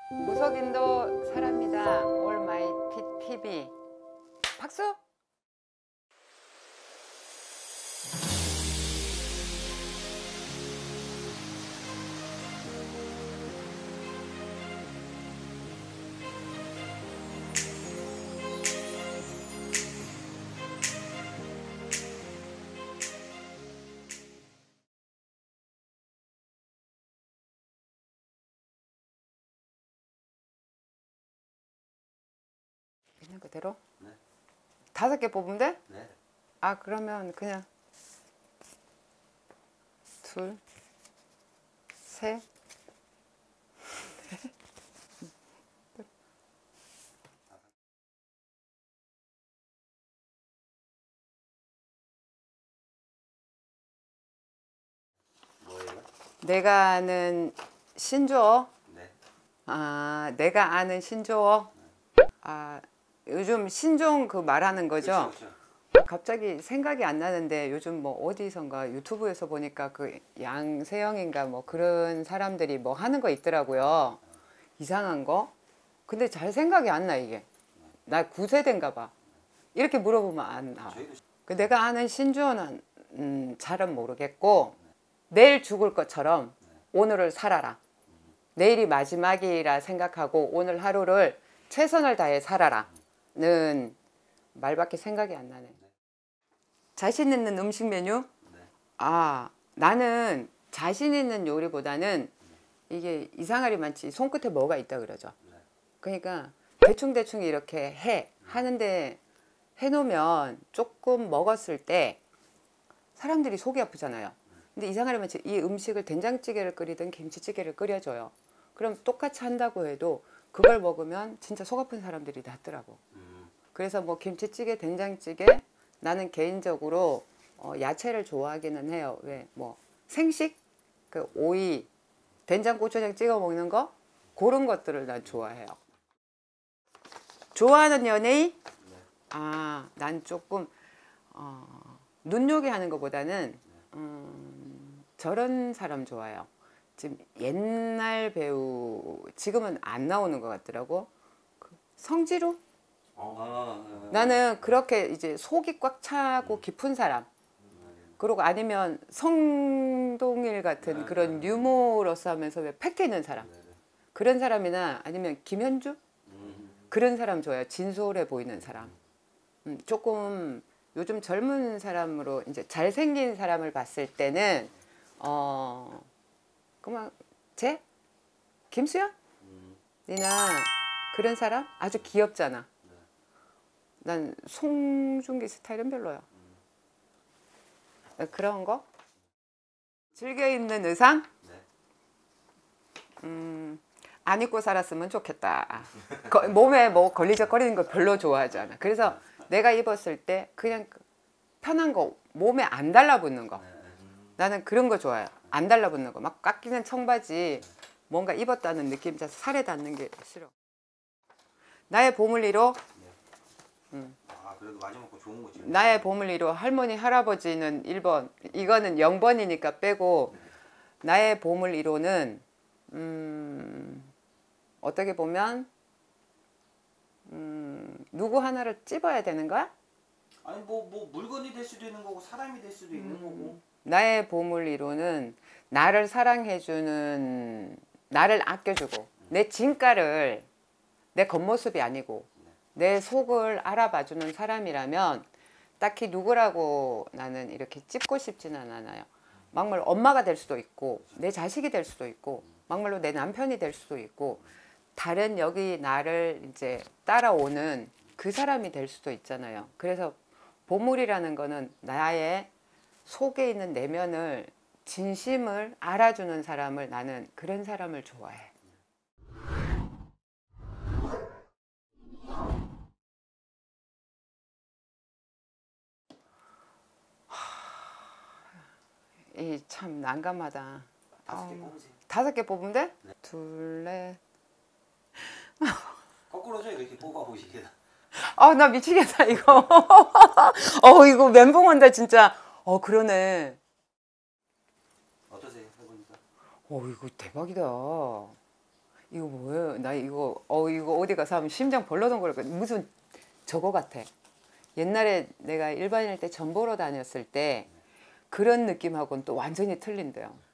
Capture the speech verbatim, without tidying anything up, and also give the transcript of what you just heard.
무속인도 사랍니다. 올 마이 티비. 박수! 있는 그대로? 네. 다섯 개 뽑으면 돼? 네. 아, 그러면 그냥 둘, 셋, 뭐예요? 내가 아는 신조어? 네. 아, 내가 아는 신조어? 아, 요즘 신종 그 말하는 거죠? 그쵸, 그쵸. 갑자기 생각이 안 나는데 요즘 뭐 어디선가 유튜브에서 보니까 그 양세형인가 뭐 그런 사람들이 뭐 하는 거 있더라고요. 이상한 거. 근데 잘 생각이 안 나 이게. 나 구세대인가 봐. 이렇게 물어보면 안 나와. 그 내가 아는 신조어는 음, 잘은 모르겠고 내일 죽을 것처럼 오늘을 살아라. 내일이 마지막이라 생각하고 오늘 하루를 최선을 다해 살아라는 말밖에 생각이 안 나네. 자신 있는 음식 메뉴? 아, 나는 자신 있는 요리보다는 이게 이상하리 많지 손끝에 뭐가 있다 그러죠. 그러니까 대충대충 이렇게 해 하는데 해놓으면 조금 먹었을 때 사람들이 속이 아프잖아요. 근데 이상하리 많지 이 음식을 된장찌개를 끓이든 김치찌개를 끓여줘요. 그럼 똑같이 한다고 해도 그걸 먹으면 진짜 속 아픈 사람들이 낫더라고. 그래서 뭐 김치찌개, 된장찌개 나는 개인적으로 어, 야채를 좋아하기는 해요. 왜? 뭐 생식, 그 오이, 된장, 고추장 찍어 먹는 거 그런 것들을 난 좋아해요. 좋아하는 연예인? 아, 난 조금 어, 눈요기 하는 것보다는 음, 저런 사람 좋아해요. 지금 옛날 배우 지금은 안 나오는 것 같더라고. 그 성지루? 아, 나는 그렇게 이제 속이 꽉 차고 깊은 사람. 그리고 아니면 성동일 같은 그런 유머러스 하면서 왜 팩트 있는 사람. 그런 사람이나 아니면 김현주? 그런 사람 좋아요. 진솔해 보이는 사람. 음, 조금 요즘 젊은 사람으로 이제 잘생긴 사람을 봤을 때는 어 그만 쟤? 김수현? 이나 그런 사람? 아주 귀엽잖아. 난 송중기 스타일은 별로야. 그런 거? 즐겨 입는 의상? 음, 안 입고 살았으면 좋겠다. 거, 몸에 뭐 걸리적거리는 거 별로 좋아하지 않아. 그래서 내가 입었을 때 그냥 편한 거, 몸에 안 달라붙는 거. 나는 그런 거 좋아요. 안 달라붙는 거. 막 깎이는 청바지 뭔가 입었다는 느낌 자체 살에 닿는 게 싫어. 나의 보물 일 호. 음. 아, 그래도 마지막 거 좋은 거지. 나의 보물 일 호 할머니 할아버지는 일 번 이거는 영 번이니까 빼고 나의 보물 일 호는 음, 어떻게 보면 음, 누구 하나를 찝어야 되는 거야? 아니 뭐 뭐 물건이 될 수도 있는 거고 사람이 될 수도 있는 거고. 나의 보물 일 호는 나를 사랑해주는 나를 아껴주고 내 진가를 내 겉모습이 아니고 내 속을 알아봐주는 사람이라면 딱히 누구라고 나는 이렇게 찝고 싶지는 않아요. 막말로 엄마가 될 수도 있고 내 자식이 될 수도 있고 막말로 내 남편이 될 수도 있고 다른 여기 나를 이제 따라오는 그 사람이 될 수도 있잖아요. 그래서 보물이라는 거는 나의 속에 있는 내면을 진심을 알아주는 사람을 나는 그런 사람을 좋아해. 이 참 난감하다. 다섯 개 어, 뽑으세요. 다섯 개 뽑으면 돼? 네. 둘, 넷. 거꾸로죠 이렇게 뽑아 보시게다. 아, 나 미치겠다 이거. 어, 이거 멘붕 온다 진짜. 어, 그러네. 어떠세요 해보니까? 어, 이거 대박이다. 이거 뭐예요? 나 이거 어 이거 어디 가서 하면 심장 벌러덩거릴 무슨 저거 같아. 옛날에 내가 일반인일 때 전 보러 다녔을 때 그런 느낌하고는 또 완전히 틀린데요.